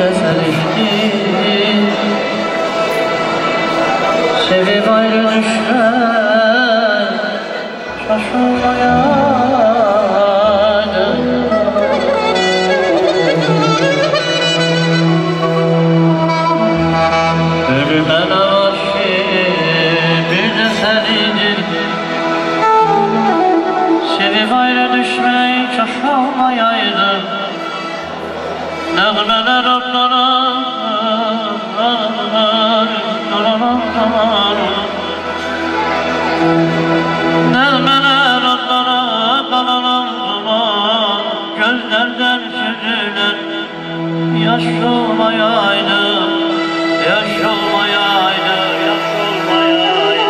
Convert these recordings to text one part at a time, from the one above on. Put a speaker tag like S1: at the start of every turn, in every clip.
S1: selişti. Sevip ayrı düşler şaşılmayaydı. Ölümene karşı bir de senidir. Sevip ayrı düşmeyi şaşılmayaydı. Nəğmələr onlara Nəğmələr onlara gözlərdən süzülən yaş olmayaydı, yaş olmayaydı, yaş olmayaydı.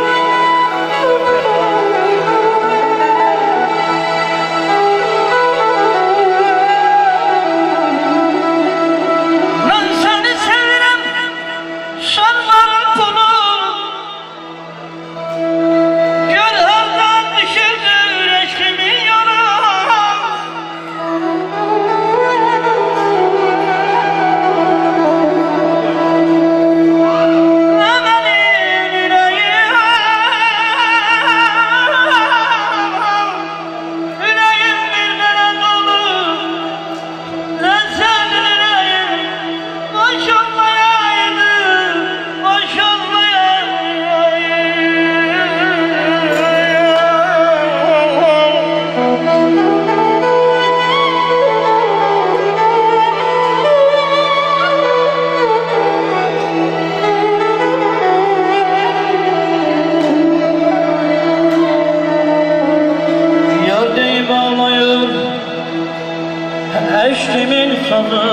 S1: Eşkimin sazı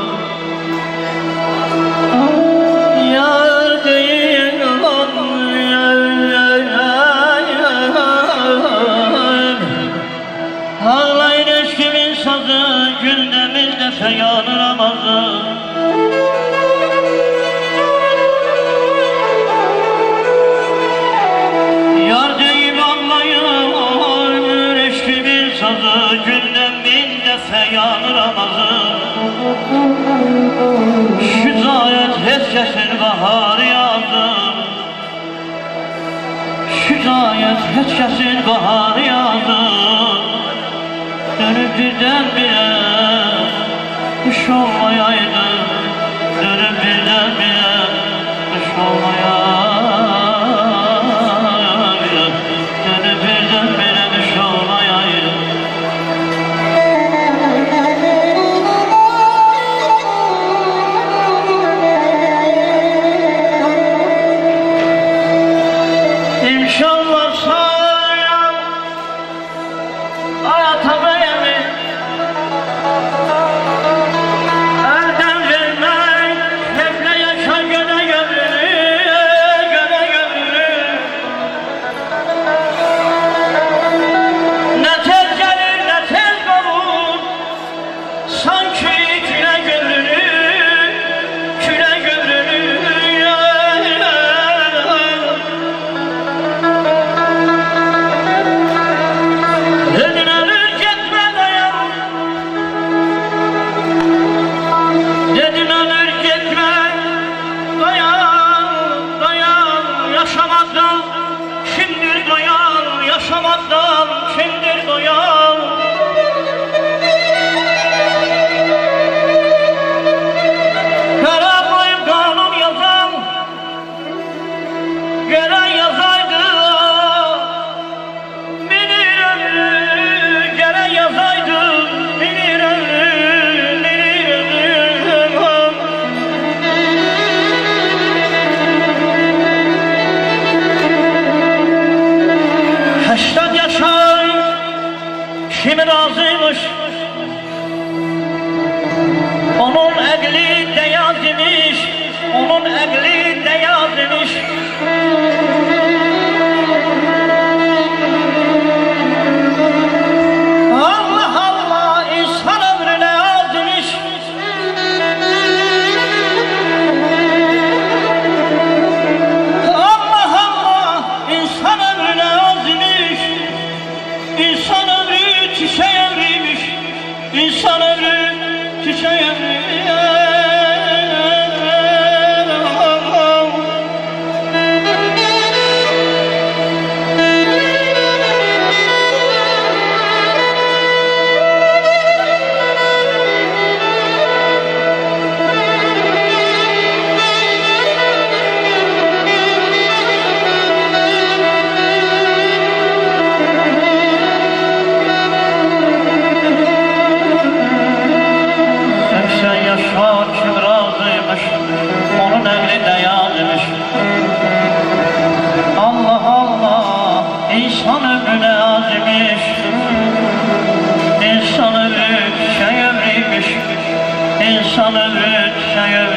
S1: yar değil ağlayın eşkimin sazı gündemizde feyan namazı. Yar değil ağlayın eşkimin sazı gündemizde feyan namazı. Şüzayet herkesin baharı yazdım. Şüzayet herkesin baharı yazdım. Dönüp birdenbire kuş olmayaydı. Dönüp birdenbire kuş olmayaydı. Dönüp birdenbire kuş olmayaydı. İnşallah sayam hayata beğeni elden vermek heple yaşa göre gömülü göre gömülü. Ne tez gelir ne tez olur sanki küle gömülü küle gömülü. Yaşamaktan kimdir doyan? Kara koyup kanun yazan gelen yazaydı. Minir ömrü gelen yazaydı. Minir ömrü, minir ömrü. Haştat yaşay, kimi razıymış? Onun əqli deyaz imiş, onun əqli deyaz imiş. Allah Allah, insan ömrüne az imiş. Allah Allah, insan ömrüne az imiş. İnsan ömrü çiçeğe evriymiş. İnsan ömrü çiçeğe evriymiş. salıvır çayır